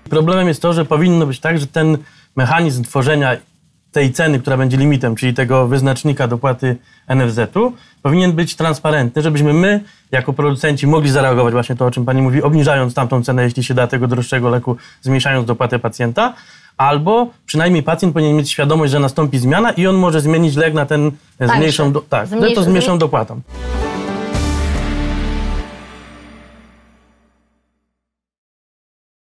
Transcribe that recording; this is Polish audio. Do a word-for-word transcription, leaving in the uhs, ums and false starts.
Problemem jest to, że powinno być tak, że ten mechanizm tworzenia tej ceny, która będzie limitem, czyli tego wyznacznika dopłaty N F Z-u, powinien być transparentny, żebyśmy my, jako producenci, mogli zareagować właśnie to, o czym pani mówi, obniżając tamtą cenę, jeśli się da, tego droższego leku, zmniejszając dopłatę pacjenta, albo przynajmniej pacjent powinien mieć świadomość, że nastąpi zmiana i on może zmienić lek na ten z mniejszą, do, tak, Zmniejszy, to z mniejszą dopłatą.